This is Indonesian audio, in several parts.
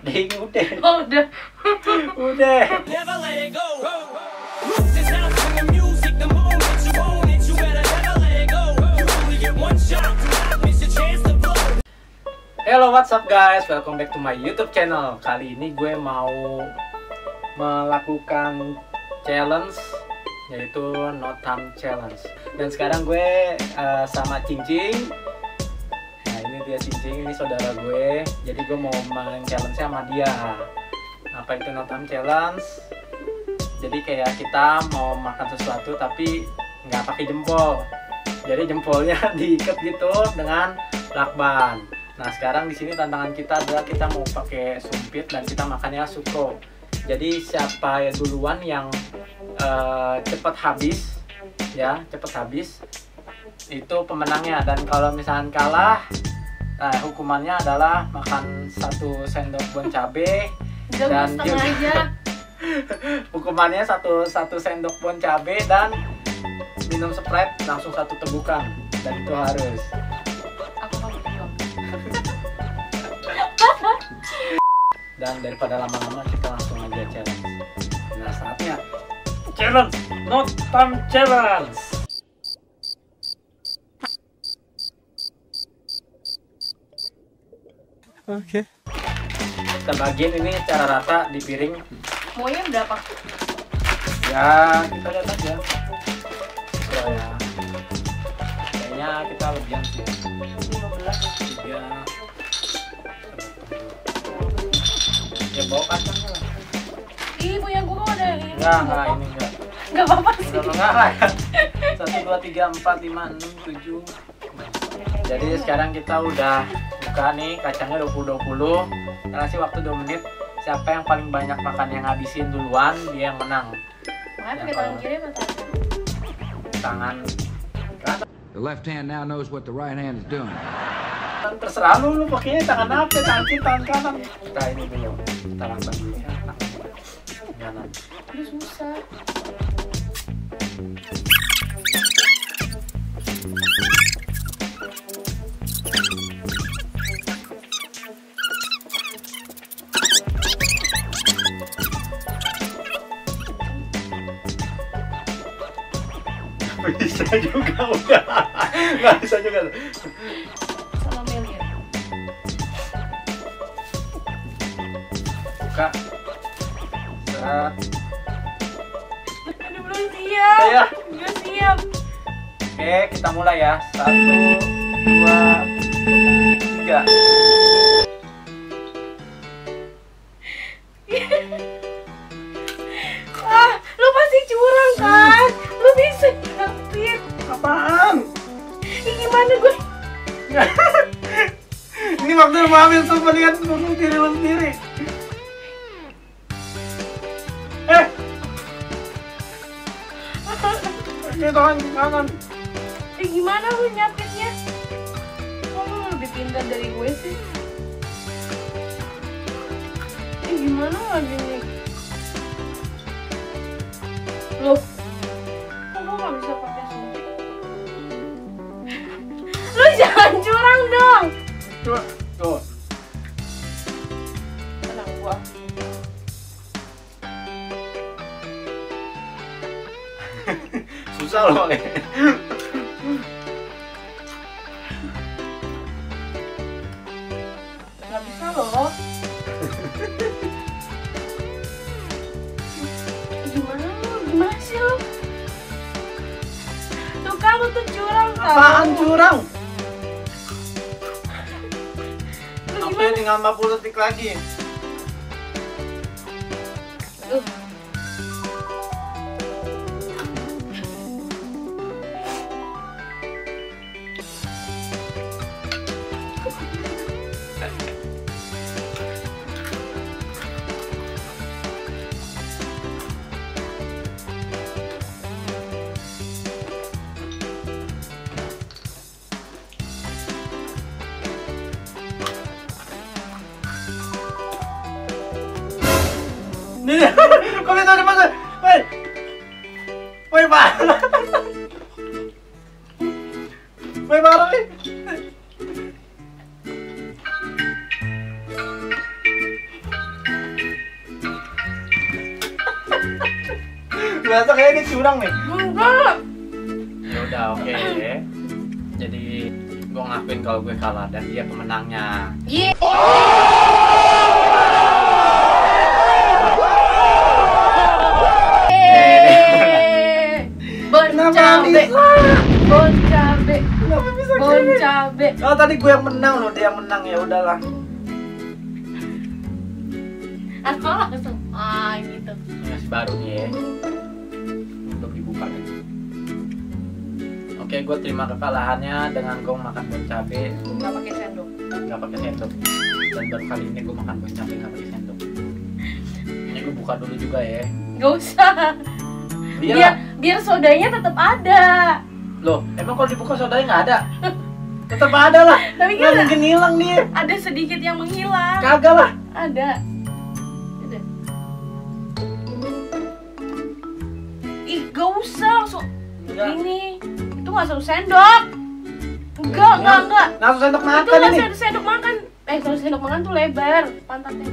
Ding, udah. Oh, udah. Udah. Never let it go. The sound from the music, the moment you own it, you better never let it go. You only get one shot, do not miss your chance to blow. Hello, what's up guys? Welcome back to my YouTube channel. Kali ini gue mau melakukan challenge, yaitu no thumb challenge. Dan sekarang gue sama Cincing. Nah, ini dia Cincing, ini saudara gue. Jadi gue mau main challenge sama dia. Apa itu no thumb challenge? Jadi kayak kita mau makan sesuatu tapi nggak pakai jempol. Jadi jempolnya diikat gitu dengan lakban. Nah, sekarang di sini tantangan kita adalah kita mau pakai sumpit dan kita makannya suko. Jadi siapa yang duluan yang cepat habis, ya cepat habis, itu pemenangnya. Dan kalau misalkan kalah, hukumannya adalah makan 1 sendok bon cabe dan setengah aja. hukumannya satu sendok bon cabe dan minum Sprite langsung 1 tegukan, dan itu harus. Aku kamu diam. Dan daripada lama-lama kita langsung aja challenge. Nah, saatnya challenge no thumb challenge. Oke. Kita bagiin ini secara rata di piring. Maunya berapa? Ya, kita lihat aja. Oh, ya. Kayaknya kita lebihan sih. 15. Ya. Ya bawa kacangnya lah. Ih, punya gua kan ada ini. Enggak, ini enggak. Enggak apa-apa sih. Enggak lah. 1 2 3 4 5 6 7. Jadi sekarang kita udah buka nih kacangnya 20-20. Kita kasih waktu 2 menit. Siapa yang paling banyak makan yang ngabisin duluan, dia yang menang. Makanya pakai tangan kiri apa Tangan kanan. The left hand now knows what the right hand is doing. Terserah lu pakainya tangan apa, tangan kiri, tangan kanan. Kita ini dulu. Kita lakukan dulu ya. Kanan. Udah susah. Bisa juga udah. Nggak bisa juga. Sama Melia. Buka. Set. Aduh, belum siap. Ya. Belum siap. Oke, kita mulai ya. 1 2 3. Ah, lu pasti curang kan? Lu bisa ngertiin. Apaan? Ih, gimana gue? Ini waktu mau ambil sumpah, lihat bunuh diri lu sendiri. Ini tangan kanan. Gimana lu nyapitnya? Kok lu lebih pintar dari gue sih? Gimana lagi nih? Loh, kok gue gak bisa pakai sumpit? Lu jangan curang dong! Coba. Tuh. Tenang gua. Susah loh kayaknya. Gak bisa loh. Gimana sih lu? Tuh kan lu tuh curang tau. Apaan curang? Lu Oke, gimana? tinggal 50 detik lagi. Nih, kok bisa dipakai? Woi. Woi, Pak. Woi, parah nih. Biasa kayaknya dia curang nih. Enggak. Ya udah oke. Jadi gue ngakuin kalau gue kalah dan dia pemenangnya. Iya. Bon cabe. Bon cabe. Kenapa bisa Bon cabe. Oh tadi gue yang menang loh, dia yang menang ya udahlah. Atau langsung gitu. Ini masih baru nih ya. Belum dibuka nih. Oke, gue terima kekalahannya dengan gue makan bon cabe Enggak pakai sendok. nggak pakai sendok. Dan baru kali ini gue makan bon cabe nggak pakai sendok. Ini gue buka dulu juga ya. Gak usah. Biar sodanya tetap ada. Loh, emang kalau dibuka sodanya nggak ada? Tetap ada lah. Tapi Nggak kan mungkin hilang dia. ada sedikit yang menghilang. Kagak lah. Ada. Ada. Ih, gak usah langsung. Enggak. Ini itu nggak satu sendok. Enggak. Langsung sendok Itu makan nggak ini. satu sendok makan. Satu sendok makan tuh lebar pantatnya.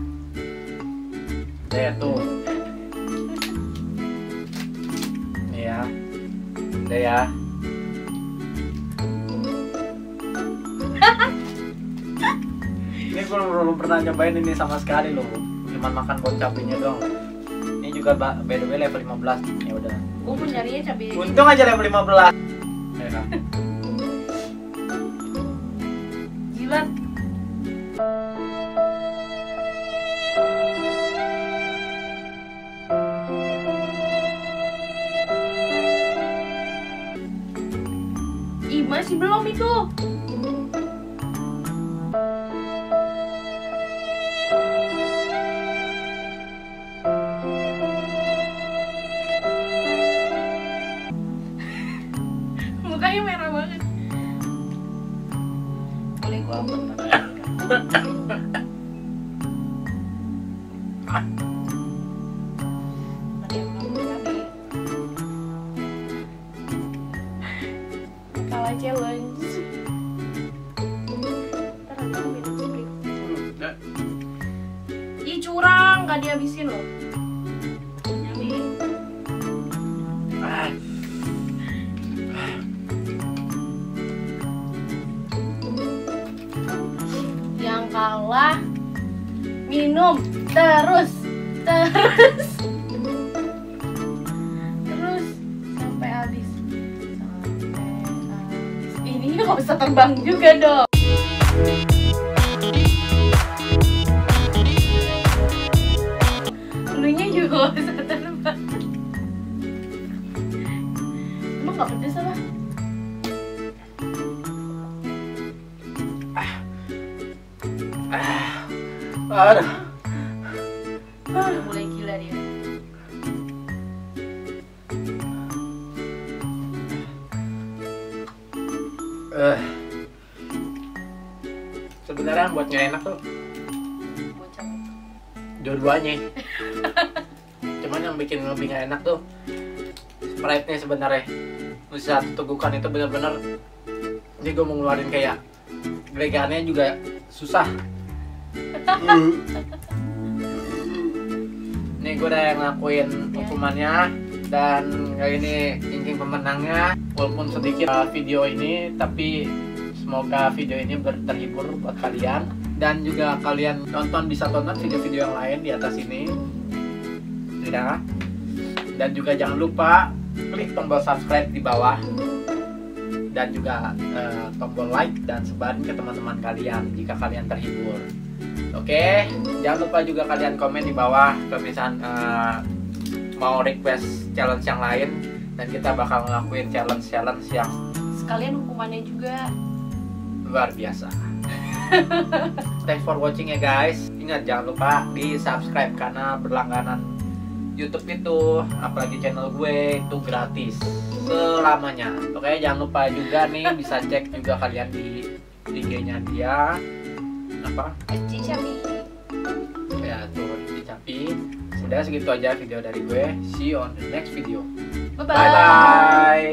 Ya tuh. Nih ya. Udah ya. Ini gue belum pernah nyobain ini sama sekali loh. Cuma makan bon cabenya dong. Ini juga by the way level 15. Ya udah. Gue pun nyarinya cabai. Untung aja level 15. Ya kan? Jilat. Ih, masih belum itu. Mukanya merah banget. Boleh gua upload nanti. Ada yang belum cabai. Kalah challenge. Ntar nanti gua minum sprit. Ih, curang, gak dihabisin loh. Nyambi. Yang kalah minum terus sampai habis. Ini nggak bisa terbang juga dong. Lunya juga nggak bisa terbang. Emang nggak pedes apa? Aduh. Udah mulai gila dia. Sebenarnya buat nggak enak tuh Bocah. dua-duanya. Cuman yang bikin lebih nggak enak tuh Sprite-nya sebenarnya. Bisa tegukan itu bener-bener. Ini gue mau ngeluarin kayak gregannya juga susah. Nih gue udah ngelakuin hukumannya dan kali ini Cincing pemenangnya. Walaupun sedikit video ini, tapi semoga video ini terhibur buat kalian dan juga kalian bisa tonton video-video yang lain di atas ini. Ya. Dan juga jangan lupa klik tombol subscribe di bawah dan juga tombol like dan sebarin ke teman-teman kalian jika kalian terhibur. Oke, jangan lupa juga kalian komen di bawah kalau misalkan mau request challenge yang lain dan kita bakal ngelakuin challenge yang Sekalian hukumannya juga. luar biasa. Thanks for watching ya guys. Ingat jangan lupa di subscribe karena berlangganan YouTube itu, apalagi channel gue itu gratis selamanya. Oke, jangan lupa juga nih bisa cek juga kalian di IG-nya dia apa? Cicapi. Ya tuh di Capi. Udah segitu aja video dari gue. See you on the next video. Bye Bye bye.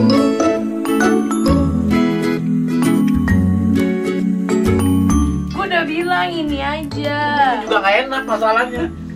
Gue udah udah bilang ini aja. Ini juga gak enak masalahnya.